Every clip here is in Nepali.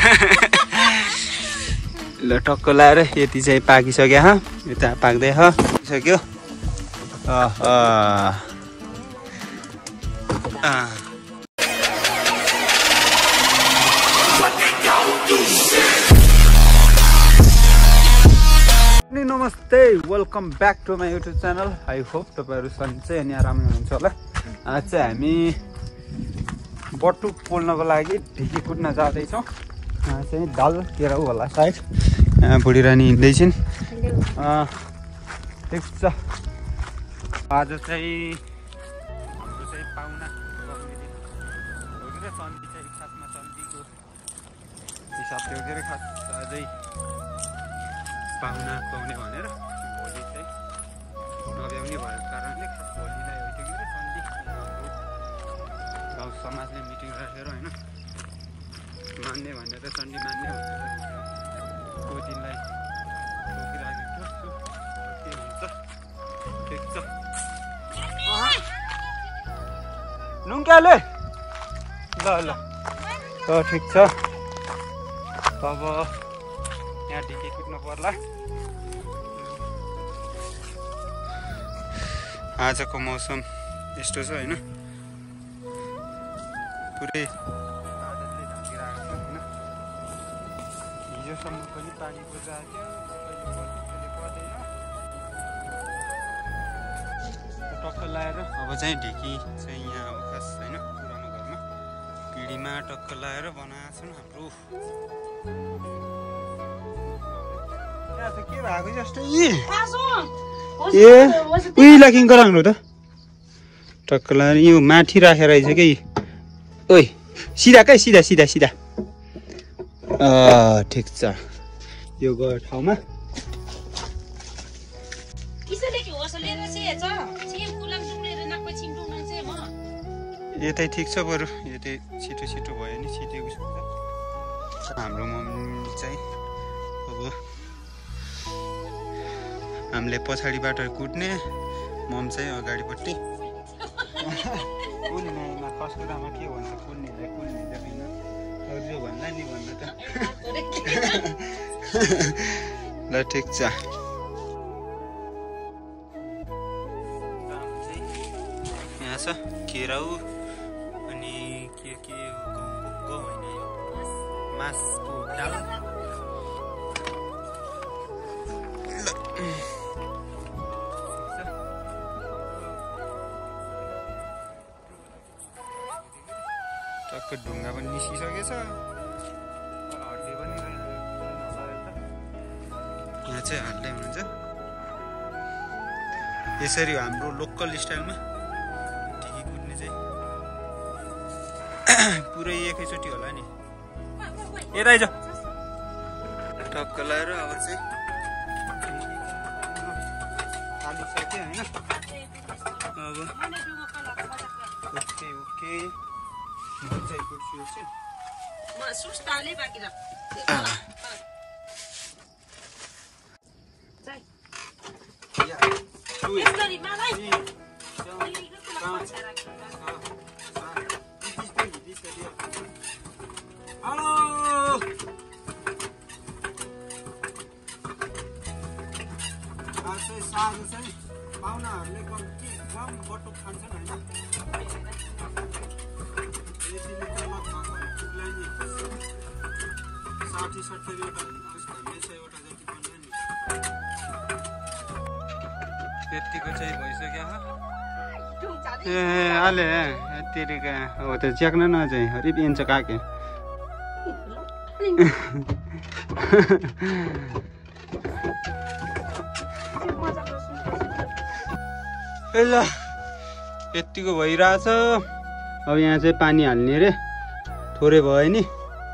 ल टक्क लाएर यति चाहिँ पाकिसक्यो ह यता पाक्दै ह सक्यो नमस्ते welcome back to my YouTube channel I hope तपाईँहरू सन्चै अनि आरामै हुनुहुन्छ होला आज चाहिँ हामी बटु पोल्नको लागि ढिकी कुट्न जाँदैछौँ चाहिँ दाल केराउ होला सायद बुढी रानी हिँड्दैछन् ठिक छ आज चाहिँ हाम्रो चाहिँ पाहुना हो कि चन्दी चाहिँ खासमा चन्दीको हिसाबले हो के खास अझै पाहुना पाउने भनेर भोलि चाहिँ नभ्याउने भएको कारणले खास भोलिलाई हो कि चन्दी गाउँ समाजले मिटिङ राखेर होइन मान्ने भनेर चन्डी मान्ने भनेर को दिनलाई रोकिराखेको छु के हुन्छ ठिक छ नुङ्क्याले ल ल ठिक छ अब यहाँ ढिकी कुट्नु पर्ला आजको मौसम यस्तो छ होइन पुरै बादलले ढाकिरहेको छ होइन हिजोसम्म पनि पानी बजायो पर्दैन टक्क लाएर अब चाहिँ ढिकी चाहिँ यहाँ अब खास होइन पुरानो घरमा पिँढीमा टक्क लाएर बनाएको छन् हाम्रो के भएको जस्तो ए उहीलाई किन गराउनु त टक्क लाएर यो माथि राखेर रहेछ कि ओइ सिधा क्या सिधा सिधा सिधा ठिक छ यो गयो ठाउँमा यतै ठिक छ बरु यतै छिटो छिटो भयो नि छिटो उसो हाम्रो मम्मी चाहिँ अब हामीले पछाडिबाट कुट्ने मम चाहिँ अगाडिपट्टि कुन्नेमा कसको कुरामा के भन्छ कुन्नेलाई होइन जो भन्दा नि भन्दा त ल ठिक छ यहाँ छ केराउ अनि के गहुँको होइन यो मासको दाल टक्क ढुङ्गा पनि निस्किसकेछ हड्डी पनि यहाँ चाहिँ हाल्दै हुन्छ यसरी हाम्रो लोकल स्टाइलमा ढिकी कुट्ने चाहिँ पुरै एकैचोटि होला नि यता आइज टक्क लाएर अब चाहिँ हालिसक्यो होइन अब ओके ओके चाहिँ कुट्छु पाहुनाहरूले गम बटुक खान्छन् होइन 60-70 त्यतिको चाहिँ भइसक्यो ए आले यतिका हो त च्याक्न न चाहिँ हरि पिन्छ काके ए ल यतिको भइरहेछ अब यहाँ चाहिँ पानी हाल्ने रे थोरै भयो नि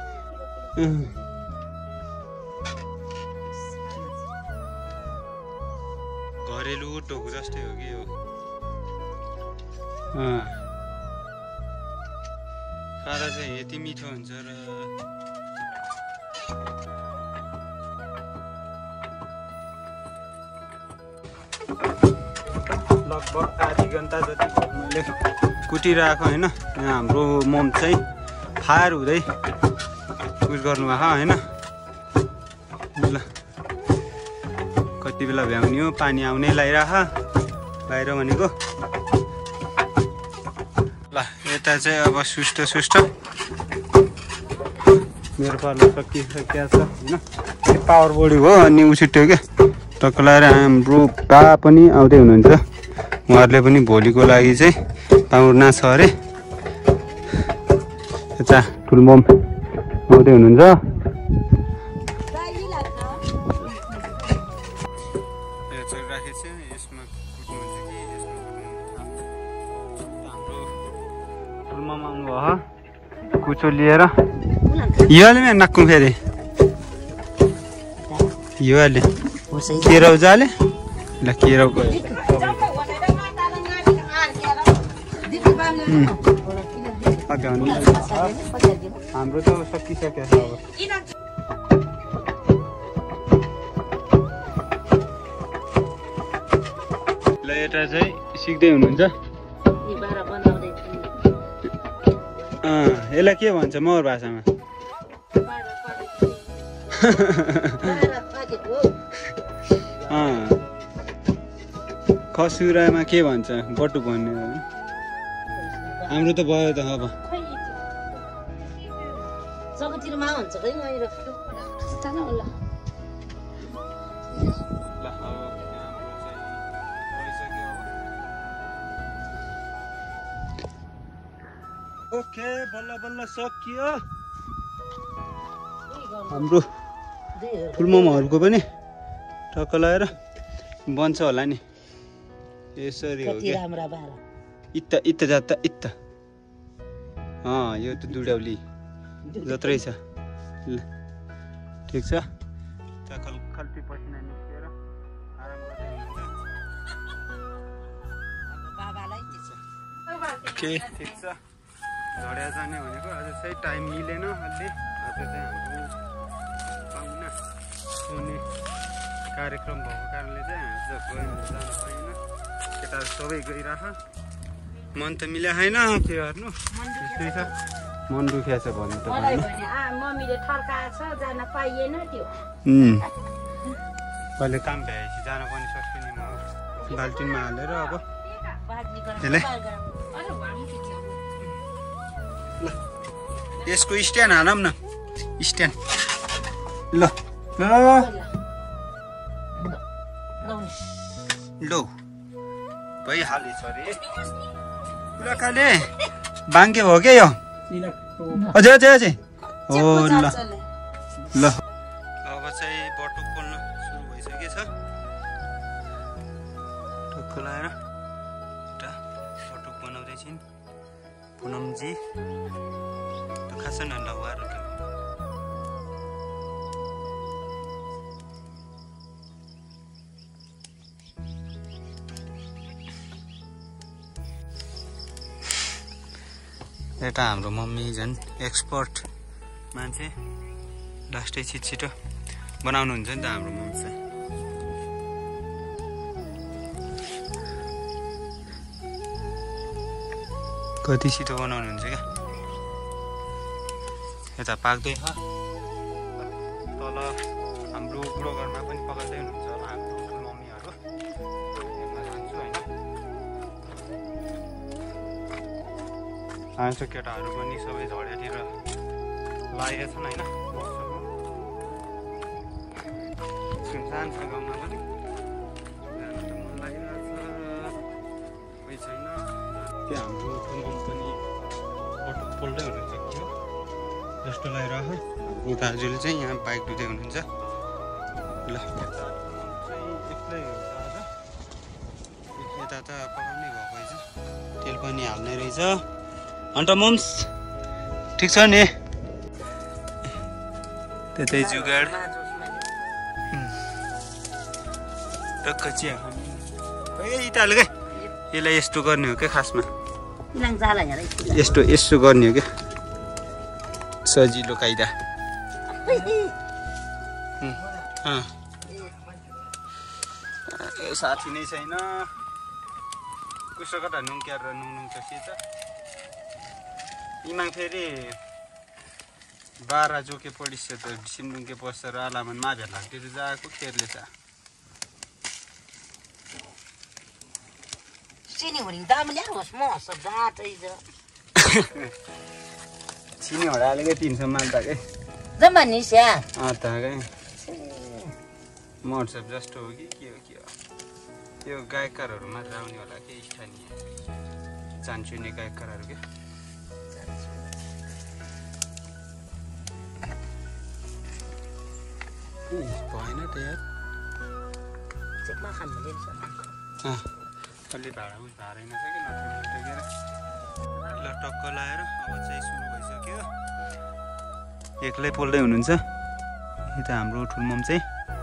घरेलु टोकु जस्तै हो कि यो खाँदा चाहिँ यति मिठो हुन्छ र लगभग आधी घन्टा जति मैले कुटिरहेको होइन यहाँ हाम्रो मम चाहिँ फायर हुँदै उस गर्नुभएको होइन ल कति बेला भ्याउने हो पानी आउने लागिराख बाहिर भनेको ल यता चाहिँ अब सुस्त मेरो पालो सकिसकेको छ होइन पावर बडी हो अनि उछिट्यो क्या टक्क लगाएर हाम्रो बा पनि आउँदै हुनुहुन्छ उहाँहरूले पनि भोलिको लागि चाहिँ पाउना छ अरे यता ठुलमम आउँदै हुनुहुन्छ कुचो लिएर यो अहिले मेरो नक्कु फेरि यो अहिले केराउ जाले ल केराउ हाम्रो त सकिसक्यो छ अब ल यता चाहिँ सिक्दै हुनुहुन्छ यसलाई के भन्छ मगर भाषामा खसुरामा के भन्छ बटुक भन्ने हाम्रो त भयो त अब ओके बल्ल बल्ल सकियो हाम्रो ठुलममहरूको पनि टक्क लगाएर बन्छ होला नि यसरी हो कि इत्त जात इत्त यो त दुडौली जत्रै छ ल ठिक छ खल्ती पसिना निस्केर आराम गर्दै ओके ठिक छ झड्या जाने भनेको आज चाहिँ टाइम मिलेन अलि आज चाहिँ हाम्रो पाहुना आउने कार्यक्रम भएको कारणले चाहिँ आज जान पाएन केटाहरू सबै गइराख मन त मिल्या छैन के गर्नु त्यस्तै छ मन दुख्या छ भन्नु त मम्मीले ठर्काएछ जान पाइएन त्यो कहिले काम भ्याएपछि जान पनि सक्छु नि म बाल्टिनमा हालेर अब यसले ल यसको स्ट्यान्ड हालौँ न स्ट्यान्ड ल लो भइहालेछ अरे कुराकाले बाङ्के भयो क्या यो अझै हो ल ल अब चाहिँ बटुक पोल्न सुरु भइसकेछ टक्क लगाएर एउटा बटुक बनाउँदैछन् पुनमजी त खास न लवार यता हाम्रो मम्मी झन् एक्सपर्ट मान्छे लास्टै छिटो बनाउनुहुन्छ नि त हाम्रो मम्मी चाहिँ कति छिटो बनाउनुहुन्छ क्या यता पाक्दैछ तल हाम्रो बुढो घरमा पनि पकाउँदै हुनुहुन्छ होला हाम्रो मम्मीहरू हेर्न जान्छु होइन आउँछ केटाहरू पनि सबै झड्यातिर लागेका छन् होइन सुनसान छ गाउँमा पनि जान त मन लागिरहेछ कोही छैन त्यहाँ हाम्रो मम पनि बटुक पोल्दै हुनुहुन्छ के हो जस्तो लगाइरह हाम्रो दाजुले चाहिँ यहाँ बाइक धुँदै हुनुहुन्छ ल एक्लै हुन्छ आज यता त पकाउनै भएको रहेछ तेल पनि हाल्ने रहेछ अन्त मम्स ठिक छ नि त्यतै जुगाड टक्क चिया इटाले क्या यसलाई यस्तो गर्ने हो क्या खासमा यस्तो गर्ने हो क्या सजिलो कायदा साथी नै छैन कसो कता नुङ्क्याएर नुङ छ सिधा इमाङ फेरि बारा जोके पडिसे त सिमडुङके बसेर आलामन माभेर लाग्थ्यो जाको खेरले छ Sini uring dam nya ros mo sadat ijo. चिनी हडाले के 300 मान्दा के Zaman ni sia. त के मोटसप जस्ट हो कि के हो यो गायककारहरुमा आउने होला के स्थानीय चान्चुने गायककारहरु के भएन त यार Cek makan beli sa. अलि भाडा उस भाडैन छ कि नत्र टेकेर ल टक्क लाएर अब चाहिँ सुरु भइसक्यो एक्लै पोल्दै हुनुहुन्छ यता हाम्रो ठुलमम चाहिँ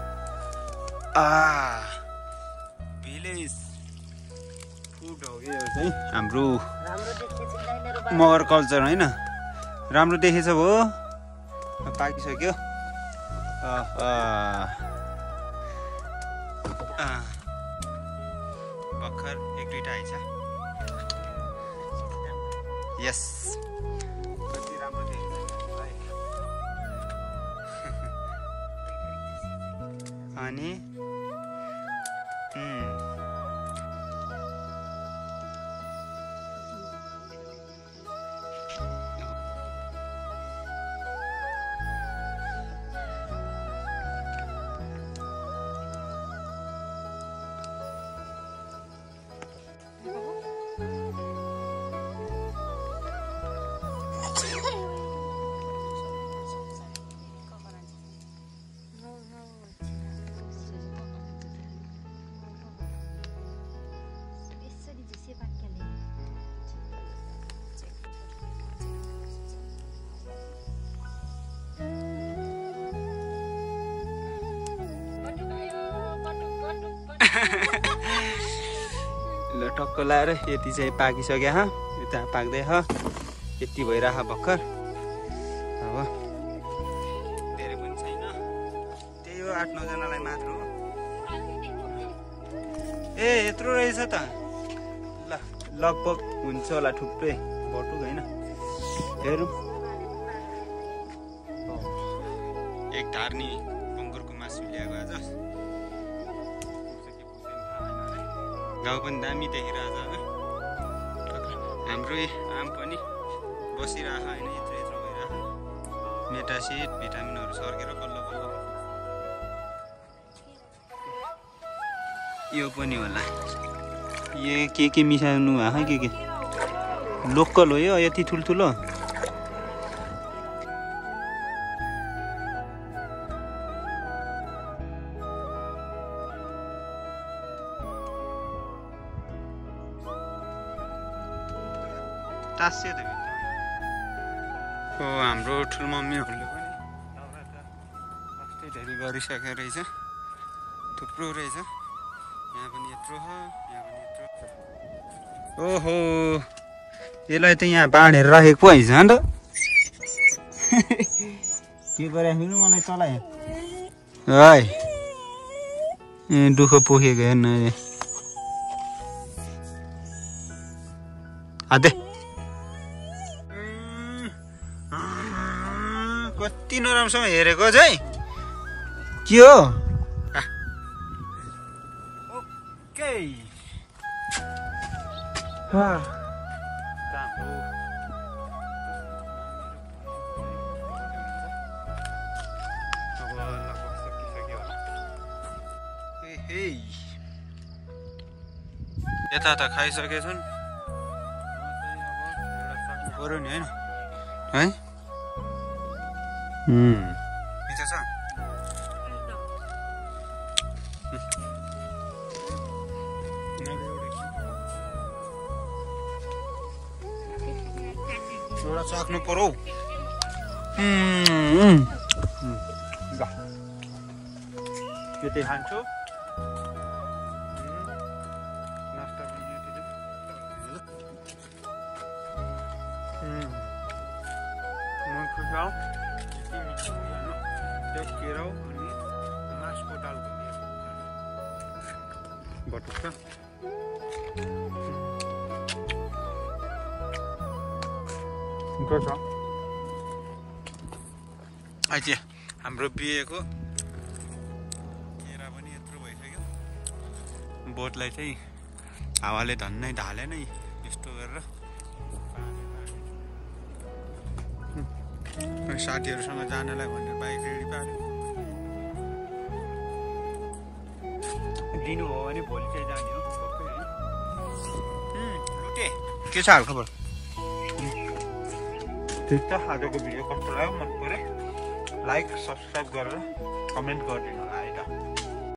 भिलेज फुड हो यो चाहिँ हाम्रो Ramro dekhe chai मेरो बा. मगर कल्चर हैन राम्रो देखेछ भो पाकिसक्यो भर्खर एक दुईटा आइछ यस कति राम्रो देखेछ अनि ल टक्क लाएर यति चाहिँ पाकिसक्यो हा यता पाक्दै ह यति भइरह भर्खर अब धेरै पनि छैन त्यही हो 8-9 जनालाई मात्र हो ए यत्रो रहेछ त ल लगभग हुन्छ होला थुप्रै बटुक हैन हेरौँ एक धार्नी बङ्गुरको मासु ल्याएको आज गाउँ पनि दामी देखिरहेछ हाम्रो आम पनि बसिरहेको होइन यत्रो यत्रो भइरहेको मेटासिड भिटामिनहरू सर्केर बल्ल बल्ल यो पनि होला यो के मिसाउनु भएको के लोकल हो यो यति ठुल्ठुलो टास्यो त भित्र हाम्रो ठुलमम्मीहरूले पनि फर्स्टै धेरै गरिसकेको रहेछ थुप्रो रहेछ यहाँ पनि यत्रो छ यहाँ पनि यत्रो ओहो यसलाई त यहाँ बाँडेर राखेको पो हैछ नि त के गरिराख्नु मलाई चलाए है ए दुःख पोखेको हेर्न आदे कति नराम्रोसँग हेरेको चाहिँ के हो ओके यता त खाइसकेछन् पऱ्यो नि होइन है मिठो छ एउटा चाख्नु पर्यो यतै खान्छु नास्ता पनि मन खुसा केराउ अनि मासको दालको बटुका मिठो छ अहिले हाम्रो बिहेको केरा पनि यत्रो भइसक्यो बोटलाई चाहिँ हावाले धन्नै ढालेन यस्तो गरेर साथीहरूसँग जानलाई भनेर बाइक रेडी पार्यो दिनु हो भने भोलि चाहिँ जाने हो लुटे के छ हाल खबर ठिक छ आजको भिडियो कस्तो लाग्यो मन पर्यो लाइक सब्सक्राइब गरेर कमेन्ट गरिदिनु होला